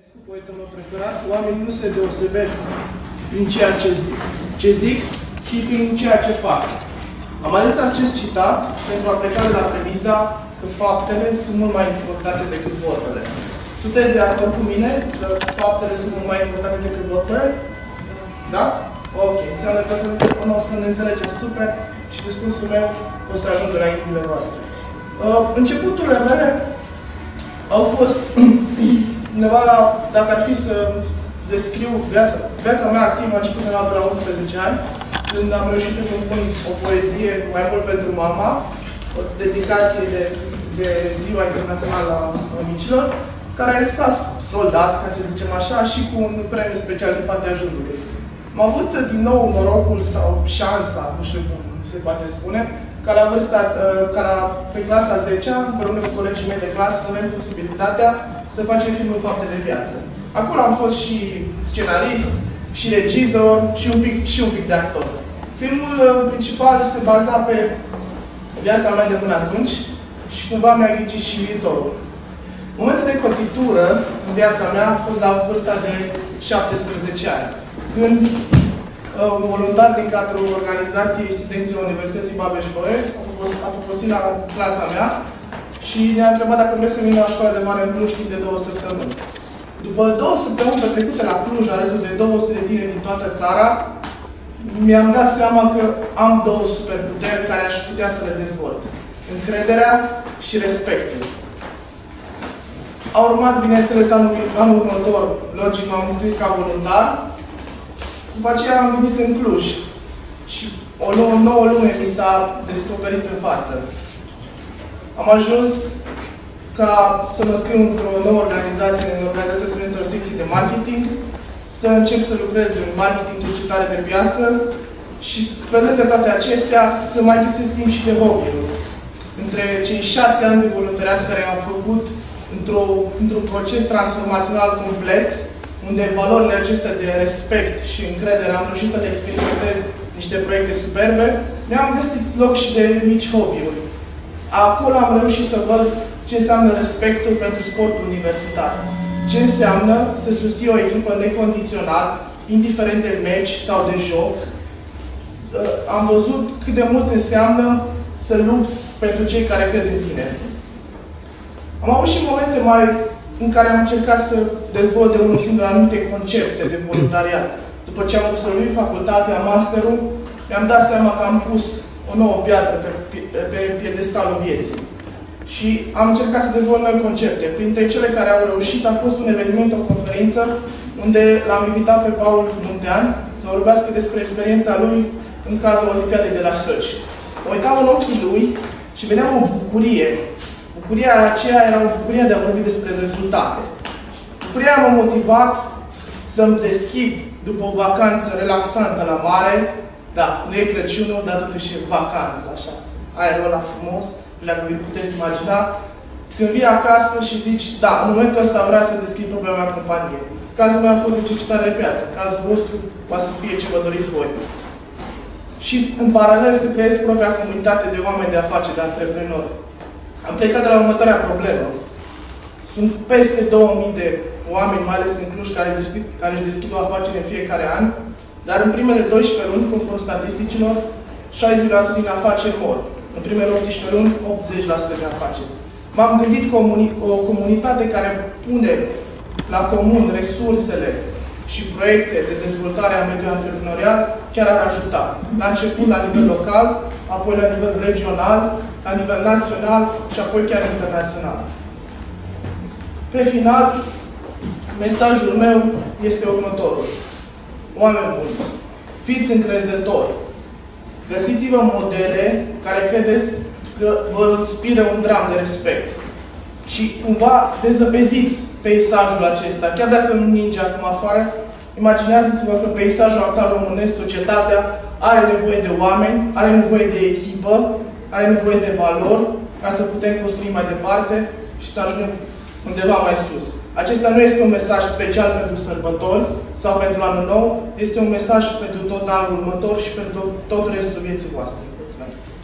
Poetul meu preferat, oamenii nu se deosebesc prin ceea ce zic, ci prin ceea ce fac. Am ales acest citat pentru a pleca de la premisa că faptele sunt mult mai importante decât vorbele. Sunteți de acord cu mine că faptele sunt mult mai importante decât vorbele? Da? Ok. Înseamnă că o să ne înțelegem super și discursul meu o să ajungă la inimile voastre. Începuturile mele au fost undeva la, dacă ar fi să descriu viața mea activă, a început undeva de la 11 ani, când am reușit să compun o poezie mai mult pentru mama, o dedicație de Ziua Internațională a Micilor, care s-a soldat, ca să zicem așa, și cu un premiu special din partea jurului. Am avut din nou norocul sau șansa, nu știu cum se poate spune, pe clasa 10-a, împreună cu colegii mei de clasă, să avem posibilitatea să facem filmul Fapte de Viață. Acolo am fost și scenarist, și regizor, și un pic de actor. Filmul principal se baza pe viața mea de până atunci și cumva mi-a ghicit și viitorul. Momentul de cotitură în viața mea a fost la vârsta de 17 ani, când un voluntar din cadrul organizației studenților Universității Babeș-Bolyai a proposit la clasa mea și ne-a întrebat dacă vreau să vin la școala de mare în Cluj timp de 2 săptămâni. După 2 săptămâni petrecute la Cluj, alături de 200 de tineri din toată țara, mi-am dat seama că am 2 superputeri care aș putea să le dezvolt. Încrederea și respectul. A urmat, bineînțeles, anul următor, logic, m-am înscris ca voluntar. După aceea am venit în Cluj și o nouă lume mi s-a descoperit în față. Am ajuns ca să mă scriu într-o nouă organizație, în Organizația Studenților Secții de Marketing, să încep să lucrez în marketing, cercetare de piață și, pe lângă toate acestea, să mai găsesc timp și de hobby-uri. Între cei 6 ani de voluntariat care am făcut într-un proces transformațional complet, unde valorile acestea de respect și încredere am reușit să le experimentez niște proiecte superbe, mi-am găsit loc și de mici hobby-uri. Acolo am reușit să văd ce înseamnă respectul pentru sportul universitar. Ce înseamnă să susții o echipă necondiționat, indiferent de meci sau de joc. Am văzut cât de mult înseamnă să lupți pentru cei care cred în tine. Am avut și momente în care am încercat să dezvolt de unul singur anumite concepte de voluntariat. După ce am absolvit facultatea, masterul, mi-am dat seama că am pus o nouă piatră pe piedestalul vieții. Și am încercat să dezvolt noi concepte. Printre cele care au reușit a fost un eveniment, o conferință, unde l-am invitat pe Paul Muntean să vorbească despre experiența lui în cadrul Olimpiadei de la Sochi. Mă uitam în ochii lui și vedeam o bucurie. Bucuria aceea era o bucurie de a vorbi despre rezultate. Bucuria m-a motivat să-mi deschid după o vacanță relaxantă la mare. Da, nu e Crăciunul, dar totuși e vacanță, așa. Aerul ăla frumos, dacă vi puteți imagina. Când vii acasă și zici, da, în momentul ăsta vreau să deschid propria mea companie. Cazul meu a fost de cercetare de piață. Cazul vostru va să fie ce vă doriți voi. Și în paralel să creez propria comunitate de oameni de afaceri, de antreprenori. Am plecat de la următoarea problemă. Sunt peste 2000 de oameni, mai ales în Cluj, care își deschid o afacere în fiecare an, dar în primele 12 luni, conform statisticilor, 60% din afaceri mor. În primele 18 luni, 80% din afaceri. M-am gândit o comunitate care pune la comun resursele și proiecte de dezvoltare a mediului antreprenorial chiar ar ajuta. La început la nivel local, apoi la nivel regional, la nivel național și apoi chiar internațional. Pe final, mesajul meu este următorul. Oameni buni, fiți încrezători. Găsiți-vă modele care credeți că vă inspiră un dram de respect. Și cumva dezăpeziți peisajul acesta. Chiar dacă nu ninge acum afară, imaginează-vă că peisajul actual românesc, societatea, are nevoie de oameni, are nevoie de echipă, are nevoie de valori, ca să putem construi mai departe și să ajungem undeva mai sus. Acesta nu este un mesaj special pentru sărbători sau pentru anul nou, este un mesaj pentru tot anul următor și pentru tot restul vieții voastre. Mulțumesc!